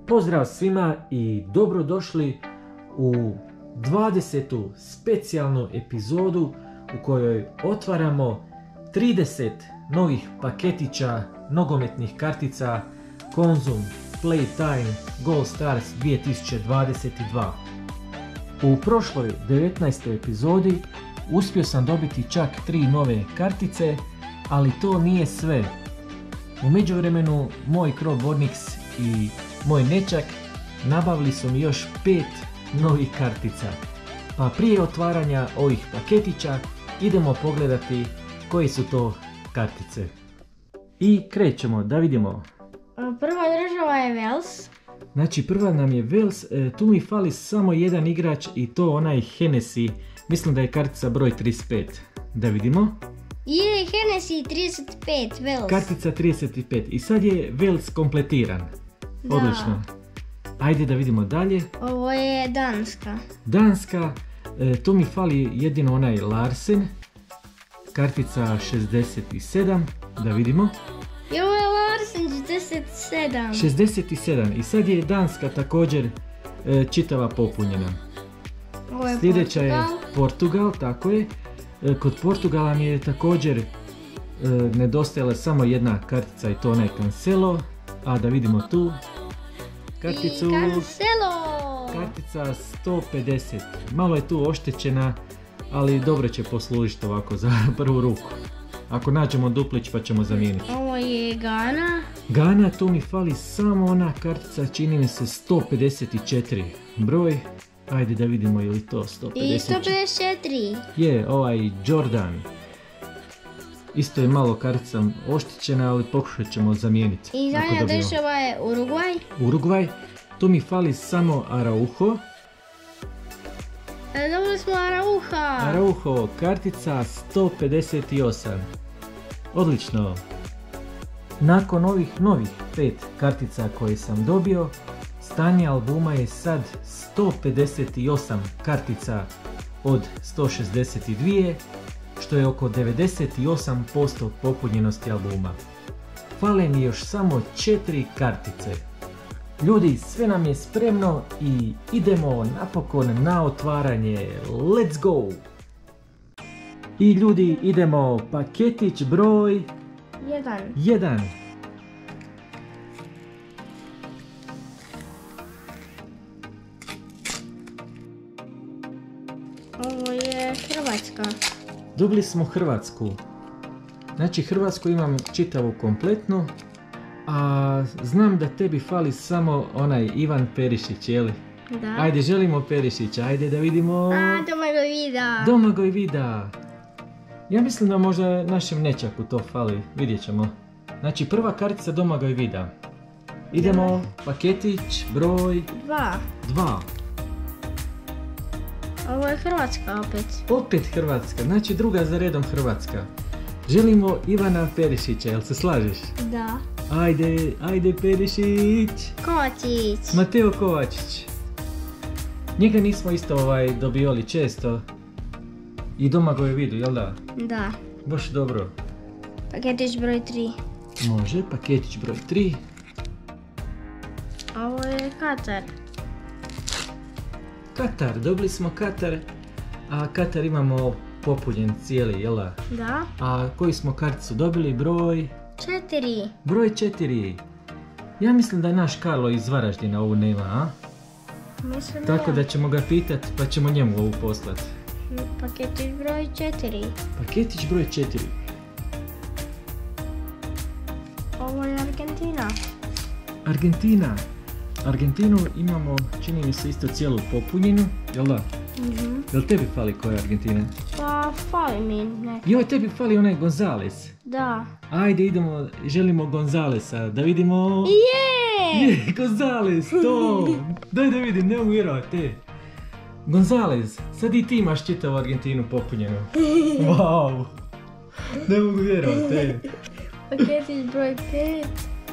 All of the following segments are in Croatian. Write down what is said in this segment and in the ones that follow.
Pozdrav svima i dobrodošli u 20. specijalnu epizodu u kojoj otvaramo 30 novih paketića nogometnih kartica Konzum Playtime Gold Stars 2022. U prošloj 19. epizodi uspio sam dobiti čak 3 nove kartice, ali to nije sve. U međuvremenu moj Crow Bonix i moj nečak nabavili su mi još 5 novih kartica. Pa prije otvaranja ovih paketića idemo pogledati koje su to kartice. I krećemo da vidimo. Prva država je Wales. Znači prva nam je Wales, tu mi fali samo jedan igrač i to onaj Hennessy. Mislim da je kartica broj 35. Da vidimo. Je Hennessy 35 Wales. Kartica 35 i sad je Wales kompletiran. Da. Odlično. Ajde da vidimo dalje. Ovo je Danska. Danska, tu mi fali jedino onaj Larsen. Kartica 67, da vidimo. I ovo je Larsen 67. 67 i sad je Danska također čitava popunjena. Ovo je Sljedeća Portugal. je Portugal, tako je. Kod Portugala mi je također nedostajala samo jedna kartica i to onaj Cancelo. A da vidimo tu karticu. I Cancelo. Kartica 150. Malo je tu oštećena, ali dobro će poslužiti ovako za prvu ruku. Ako nađemo duplić pa ćemo zamijeniti. Ovo je Ghana. Ghana, tu mi fali samo ona kartica, čini mi se 154 broj. Ajde da vidimo je li to 154. I 154. Je, ovaj Jordan. Isto je malo kartica oštećena, ali pokušat ćemo zamijeniti. I ako zadnja dobijemo. država je Urugvaj. Urugvaj, tu mi fali samo Araujo. Dobili smo Arauha. Araujo, kartica 158. Odlično. Nakon ovih novih 5 kartica koje sam dobio, stanje albuma je sad 158 kartica od 162, što je oko 98% popunjenosti albuma. Fale mi još samo 4 kartice. Ljudi, sve nam je spremno i idemo napokon na otvaranje. Let's go! I ljudi, idemo paketić broj 1. Ovo je Hrvatska. Dobili smo Hrvatsku. Znači Hrvatsku imam čitavu kompletnu, a znam da tebi fali samo onaj Ivan Perišić, jeli? Da. Ajde, želimo Perišića, ajde da vidimo. Domagoj Vida. Domagoj Vida. Ja mislim da možda našem nečaku to fali, vidjet ćemo. Znači prva kartica Domagoj Vida. Idemo, paketić broj 2. Ovo je Hrvatska opet. Opet Hrvatska, znači druga za redom Hrvatska. Želimo Ivana Perišića, jel se slažeš? Da. Ajde Perišić. Kovačić. Mateo Kovačić. Njega nismo isto dobivali često. I Domagoj Vidu, jel da? Da. Baš dobro. Paketić broj 3. Može, paketić broj 3. Ovo je Katar. Katar, dobili smo Katar. A Katar imamo popunjen cijeli, jel da? Da. A koju smo karticu dobili? Broj 4. Broj 4. Ja mislim da naš Karlo iz Varaždina ovu nema, a? Mislim Tako da ćemo ga pitat pa ćemo njemu ovu poslati. Paketić broj 4. Paketić broj 4. Ovo je Argentina. Argentina. Argentinu imamo, čini mi se isto cijelu popunjenu, jel da? Jel tebi fali koja je Argentina? Pa fali mi ne. Joj, tebi fali onaj Gonzales. Da. Ajde idemo, želimo Gonzalesa, da vidimo... Je! Gonzales, to! Daj da vidim, ne mogu vjerovati. Gonzales, sad i ti imaš čitavu Argentinu popunjenu. Wow! Ne mogu vjerovati. Paketić broj 5.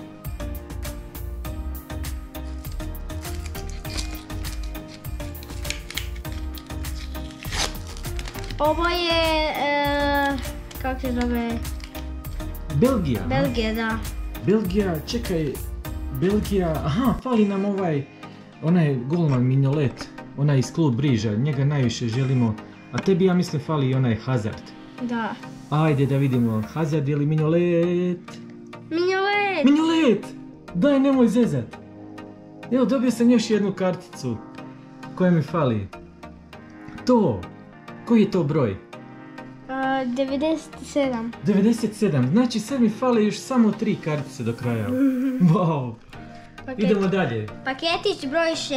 Ovo je, kako se zove? Belgija. Belgija, da. Belgija, čekaj, Belgija, aha, fali nam onaj golman Mignolet, onaj iz Klub Briža, njega najviše želimo, a tebi ja mislim fali i onaj Hazard. Da. Ajde da vidimo, Hazard ili Mignolet? Mignolet! Mignolet! Daj, nemoj zezat. Evo, dobio sam još jednu karticu koja mi fali. To, koji je to broj? 97. 97, znači sad mi fale još samo 3 kartice do kraja. Wow. Idemo dalje. Paketić broj 6.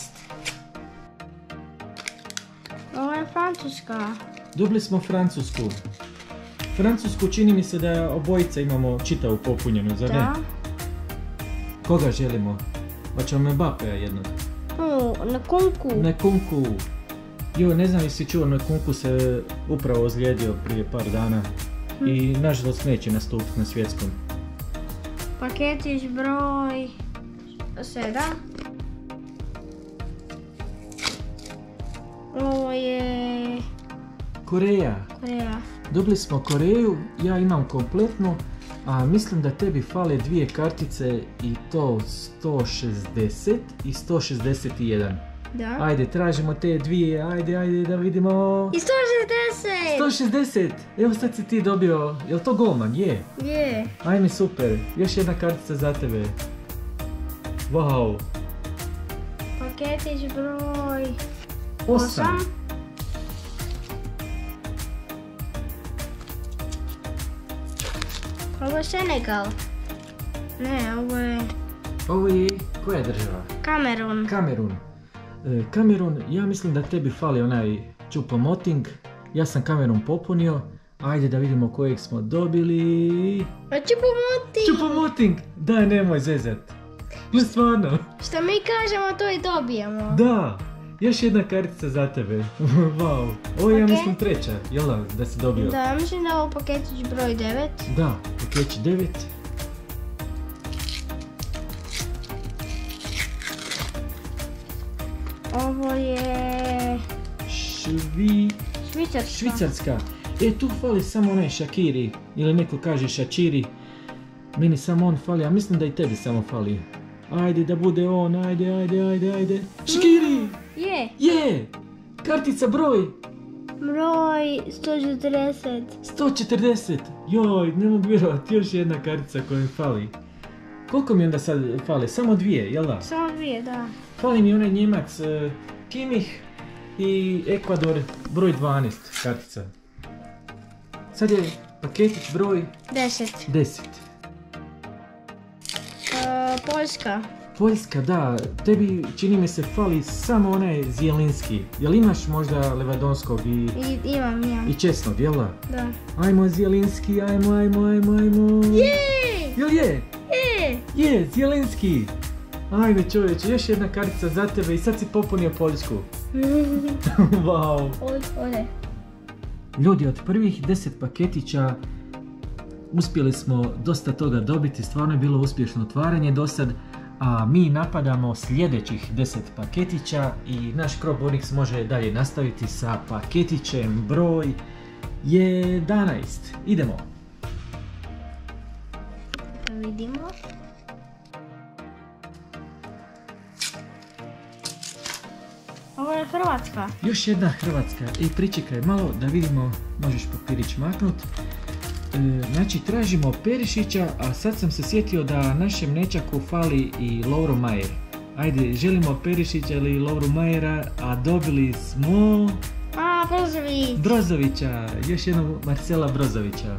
Ovo je Francuska. Dobili smo Francusku. Francusku čini mi se da obojica imamo čitavu popunjenu, zar ne? Da. Koga želimo? Hoćemo Mbappéa jednog. Na Kunku. Na Kunku. Jo, ne znam jesi čuo, na Kunku se upravo ozlijedio prije par dana. I nažalost neće nastupiti na svjetskom. Paketić broj 7. Ovo je Koreja. Koreja. Dobili smo Koreju, ja imam kompletnu, a mislim da tebi fale 2 kartice i to 160 i 161. Da. Ajde, tražimo te dvije, ajde da vidimo. I 160! 160! Evo sad si ti dobio, jel to golman? Je. Je. Ajme, super, još jedna kartica za tebe. Wow. Paketić broj 8. 8. Ovo je Senegal. Ne, Ovo je, koja je država? Kamerun. Kamerun. Kamerun, ja mislim da tebi fali onaj Choupo-Moting. Ja sam Kamerun popunio. Ajde da vidimo kojeg smo dobili. Choupo-Moting! Daj, nemoj zezat. No stvarno. Što mi kažemo, to i dobijemo. Da, još jedna kartica za tebe. Wow. Ovo je, ja mislim, treća, jel da si dobio? Da, mislim da je ovo paketić broj 9. Da, paketić 9. Ovo je Švicarska. Tu fali samo onaj Shaqiri, ili neko kaže Shaqiri. Meni samo on fali, a mislim da i tebi samo fali. Ajde da bude on, ajde. Shaqiri! Je! Kartica broj 140. 140! Joj, ne mogu vjerovati, još jedna kartica koja mi fali. Koliko mi onda sad fali? Samo 2, jel da? Samo 2, da. Fali mi onaj Njemac Kimmich i Ekvador broj 12 kartica. Sad je paketić broj 10. Poljska, da. Tebi čini mi se fali samo onaj Zielinski. Jel imaš možda Lewandowskog i... Imam. I Česnog, jel da? Da. Ajmo Zielinski, ajmo. Jel je? Je, Zielinski. Ajme čovječe, još jedna kartica za tebe i sad si popunio Poljsku. Wow. Ode. Ljudi, od prvih 10 paketića uspjeli smo dosta toga dobiti, stvarno je bilo uspješno otvaranje do sad, a mi napadamo sljedećih 10 paketića i naš Crop Onyx može dalje nastaviti sa paketićem broj 11. Idemo. Vidimo. Ovo je Hrvatska. Još jedna Hrvatska. Pričekaj malo da vidimo, možeš papirić maknut. Znači tražimo Perišića, a sad sam se sjetio da našem nečaku fali i Lovro Majer. Ajde, želimo Perišića ili Lovru Majera, a dobili smo... Brozovića, još jednog Marcela Brozovića.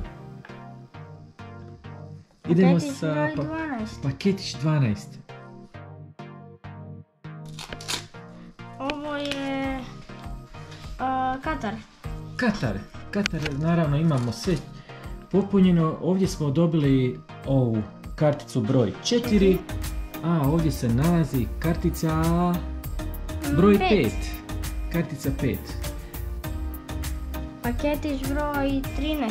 Idemo sa paketić 12. Ovo je Katar, naravno imamo sve popunjeno. Ovdje smo dobili ovu karticu broj 4, a ovdje se nalazi kartica broj 5. Kartica 5. Paketić broj 13.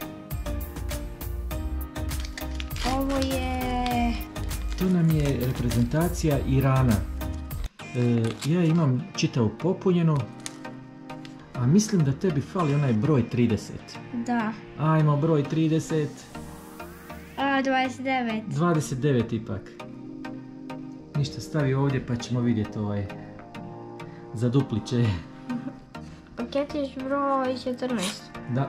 Ovo je... To nam je reprezentacija Irana. Ja imam čitavu popunjenu, a mislim da tebi fali onaj broj 30. Da. Ajmo broj 30. 29. 29 ipak. Ništa, stavi ovdje pa ćemo vidjeti za dupliće. Paketić broj 14. Da.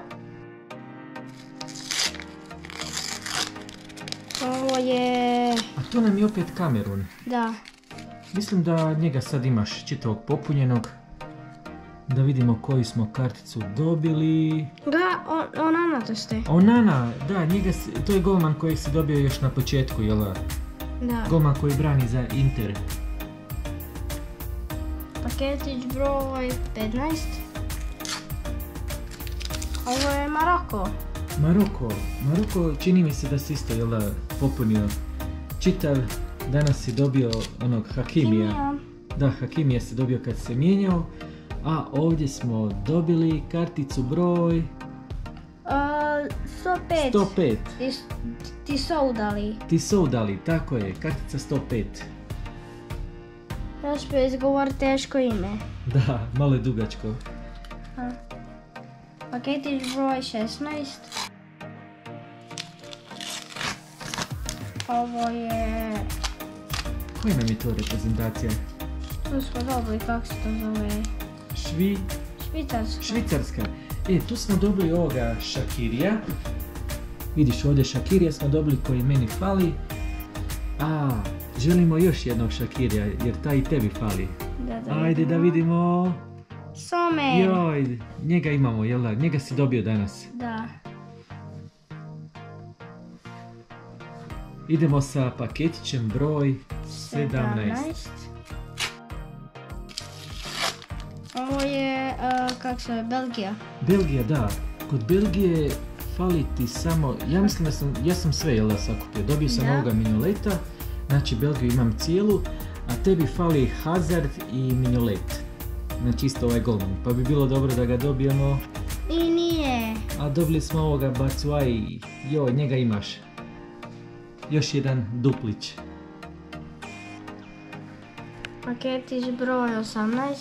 Ovo je... A tu nam je opet Kamerun. Da. Mislim da njega sad imaš čitavog popunjenog. Da vidimo koju smo karticu dobili. Da, Onana to ste. Onana, da, to je golman kojeg si dobio još na početku, jel da? Da. Golman koji brani za Inter. Paketić broj 15. Ovo je Maroko. Maroko čini mi se da si isto, jel da, popunio čitav. Danas si dobio onog Hakimija. Da, Hakimija si dobio kad se mijenjao. A ovdje smo dobili karticu broj... 105. Tisoudali, tako je, kartica 105. Još bi izgovor teško ime. Da, malo je dugačko. Paketić broj 16. Ovo je... Koja nam je to reprezentacija? Tu smo dobili, kako se to zove? Švicarska. Tu smo dobili ovoga Shaqirija. Vidiš, ovdje Shaqirija smo dobili koji meni fali. A, želimo još jednog Shaqirija jer taj i tebi fali. Ajde da vidimo. Some. Joj, njega imamo, jel da? Njega si dobio danas. Da. Idemo sa paketićem broj 17. Ovo je, kako se zove, Belgija. Belgija, da. Kod Belgije fali ti samo, ja mislim da ja sam sve, jel da, sakupio. Dobio sam ovoga Mignolet, znači Belgiju imam cijelu, a tebi fali Hazard i Mignolet. Znači isto ovaj golman, pa bi bilo dobro da ga dobijemo. I nije. A dobili smo ovoga Batshuayi, joj, njega imaš. Još jedan duplić. Paketić broj 18.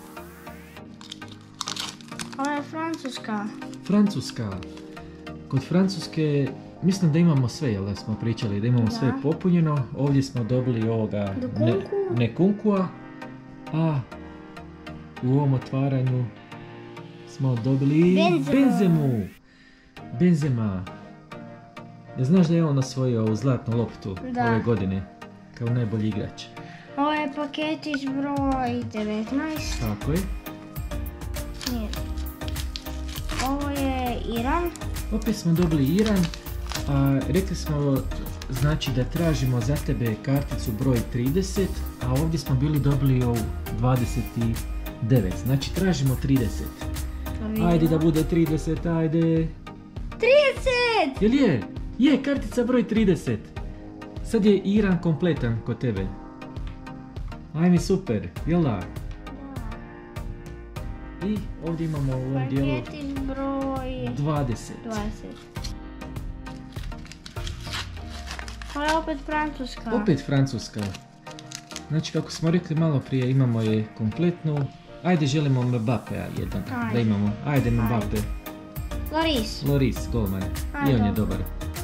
Ovo je Francuska. Kod Francuske mislim da imamo sve, jel da smo pričali, da imamo sve popunjeno. Ovdje smo dobili ovoga Nkunkua, a u ovom otvaranju smo dobili Benzema. Ne znaš da je on osvojio ovu zlatnu loptu ove godine kao najbolji igrač? Ovo je paketić broj 19. Tako je. Ovo je Iran. Opet smo dobili Iran, a rekli smo znači da tražimo za tebe karticu broj 30, a ovdje smo bili dobili ovu 29, znači tražimo 30. Ajde da bude 30, ajde. 30! Jel je? Je, kartica broj 30. Sad je Iran kompletan kod tebe. Ajme, super, jel da? I ovdje imamo u ovom dijelu paketić broj 20. Ovo je opet Francuska. Znači kako smo rekli malo prije, imamo je kompletnu. Ajde, želimo Mbappéa jedan da imamo. Ajde Mbappé. Loris, golman. I on je dobar.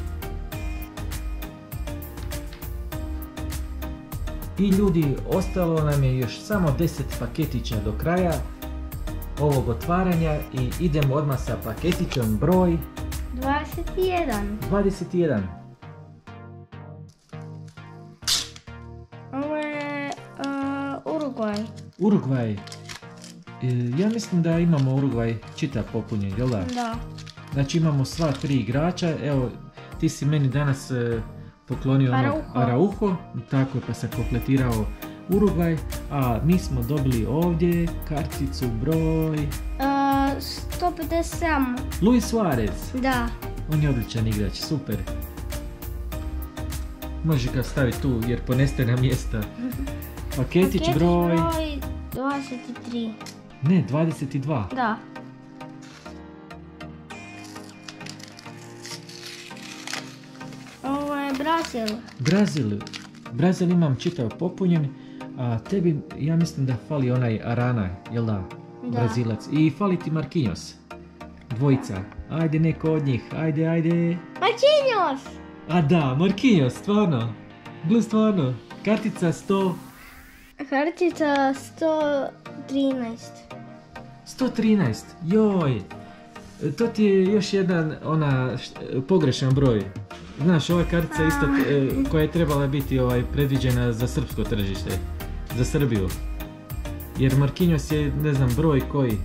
I ljudi, ostalo nam je još samo 10 paketića do kraja ovog otvaranja i idemo odmah sa paketićem broj 21. Ovo je Urugvaj. Ja mislim da imamo Urugvaj čitav popunjen, jel da? Da. Znači imamo sva 3 igrača, evo ti si meni danas poklonio Araujo, tako je, pa sam kompletirao Urugvaj, a mi smo dobili ovdje karticu broj 157. Luis Suarez. Da. On je odličan igrač, super. Može ga staviti tu jer poneste na mjesta. Paketić broj 23. Ne, 22. Da. Ovo je Brazil imam čitav popunjen, a tebi ja mislim da fali onaj Arana, jel da? Brazilac. I fali ti Marquinhos. Dvojica. Ajde neko od njih, ajde. Marquinhos! A da, Marquinhos, stvarno. Stvarno. Kartica 100... Kartica 113. 113, joj. To ti je još jedan pogrešan broj. Znaš, ova kartica isto koja je trebala biti predviđena za srpsko tržište. Za Srbiju. Jer Marquinhos je, ne znam, broj koji?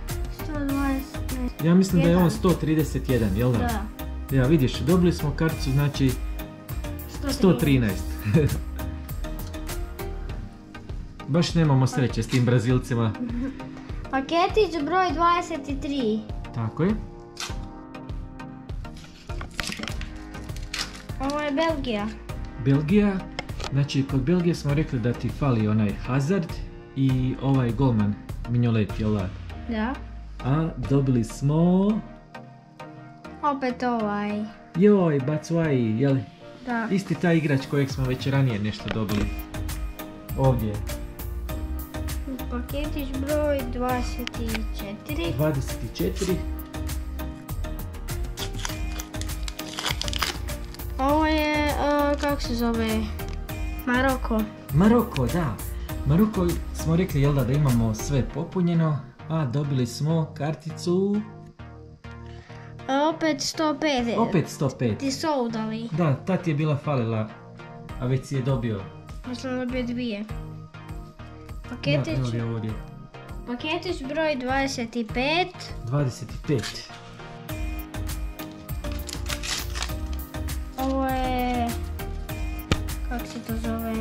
120. Ja mislim da je on 131, jel da? Da. Ja, vidiš, dobili smo karticu, znači 113. Baš nemamo sreće s tim Brazilcima. Paketić broj 23. Tako je. Ovo je Belgija. Belgija. Znači, kod Belgije smo rekli da ti fali onaj Hazard i ovaj golman Mignolet, jel da? Da. A dobili smo... Opet ovaj. Joj, Batshuayi, jel? Da. Isti taj igrač kojeg smo već ranije nešto dobili. Ovdje. Paketić broj 24. 24. Ovo je, kako se zove, Maroko. Maroko, da. Maroko smo rekli, jel da imamo sve popunjeno, a dobili smo karticu... Opet 105. Opet 105. Ti su udali. Da, ta ti je bila falila, a već si je dobio. Ja sam dobio dvije. Paketić... Da, evo je ovdje. Paketić broj 25. 25. Ovo je... Kako se to zove?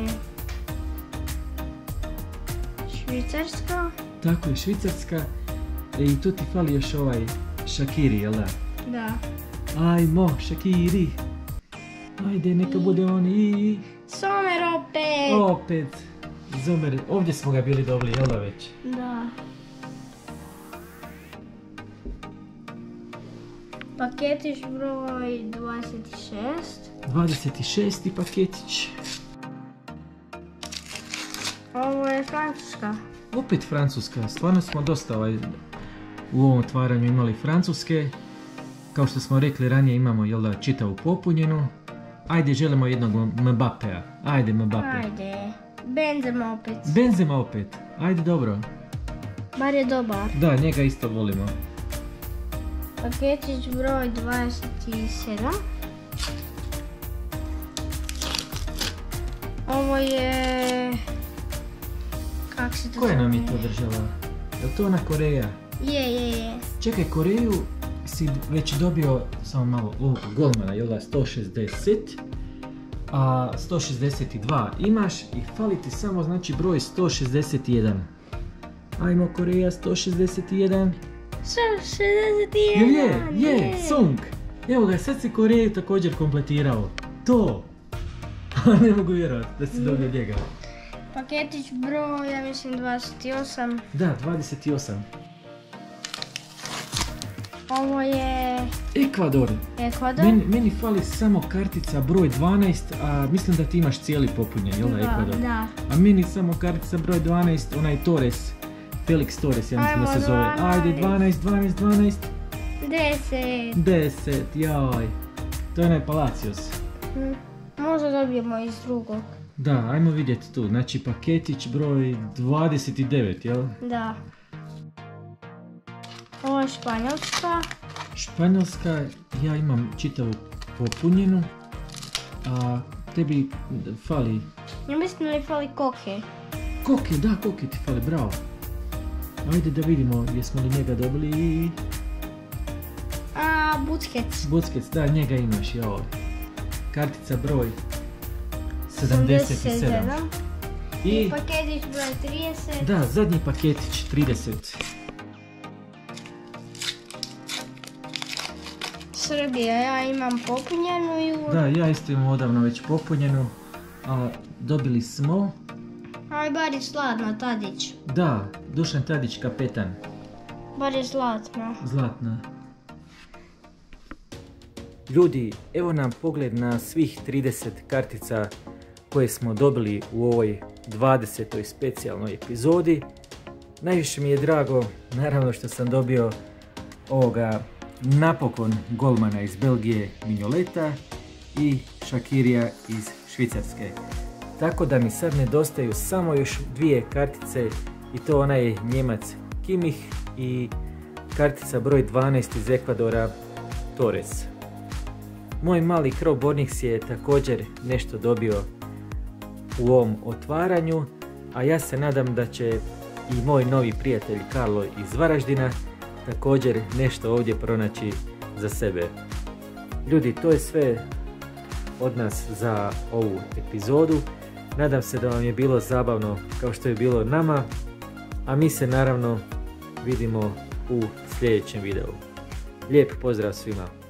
Švicarska. Tako je, Švicarska. I tu ti fali još ovaj Shaqiri, jel da? Da. Ajmo, Shaqiri. Ajde, neka bude on i... Sommer opet! Opet. Sommer, ovdje smo ga bili dobili, jel da već? Da. Paketić broj 26. 26. paketić. Ovo je Francuska. Opet Francuska, stvarno smo dosta u ovom otvaranju imali Francuske. Kao što smo rekli ranije, imamo, jel da, čitavu popunjenu. Ajde, želimo jednog Mbappéa. Ajde, Mbappé. Ajde. Benzema opet. Benzema opet. Ajde, dobro. Bar je dobar. Da, njega isto volimo. Paketić broj 27. Ovo je... Kako se to zove? Koja nam je to država? Je li to ona Koreja? Je. Čekaj, Koreju si već dobio, samo malo, golmana, jel da, 160, a 162 imaš i fali ti samo, znači, broj 161. Ajmo, Koreja, 161. 161! Je, Sung! Evo ga, sad si Koreju također kompletirao. To! Ne mogu vjerovati da si dobio njega. Paketić broj, ja mislim 28. Da, 28. Ovo je... Ekvador. Meni fali samo kartica broj 12, a mislim da ti imaš cijeli popunjen, jel da, Ekvador? Da. A meni samo kartica broj 12, onaj Torres, Felix Torres, ja mislim da se zove. Ajde, 12. 10, joj. To je onaj Palacios. Možda dobijemo iz drugog. Da, ajmo vidjeti tu. Znači, paketić broj 29, jel? Da. Ovo je Španjolska. Španjolska, ja imam čitavu popunjenu, a tebi fali... Ja mislim da mi fali Koke. Koke, da, Koke ti fali, bravo. Ajde da vidimo, jesmo li njega dobili... Busquets, da, njega imaš, joj. Kartica broj 77. I paketić broj 30. Da, zadnji paketić, 30. Srbija, ja imam popunjenu i... Da, ja isto imam odavno već popunjenu, a dobili smo... Aj, bar je Zlatna Tadić. Da, Dušan Tadić, kapetan. Bar je Zlatna. Zlatna. Ljudi, evo nam pogled na svih 30 kartica koje smo dobili u ovoj 20. specijalnoj epizodi. Najviše mi je drago, naravno, što sam dobio ovoga napokon golmana iz Belgije Mignoleta i Shaqirija iz Švicarske. Tako da mi sad nedostaju samo još 2 kartice i to onaj Njemac Kimmich i kartica broj 12 iz Ekvadora Torres. Moj mali Crow Bonix je također nešto dobio u ovom otvaranju, a ja se nadam da će i moj novi prijatelj Karlo iz Varaždina također nešto ovdje pronaći za sebe. Ljudi, to je sve od nas za ovu epizodu. Nadam se da vam je bilo zabavno kao što je bilo nama, a mi se naravno vidimo u sljedećem videu. Lijep pozdrav svima!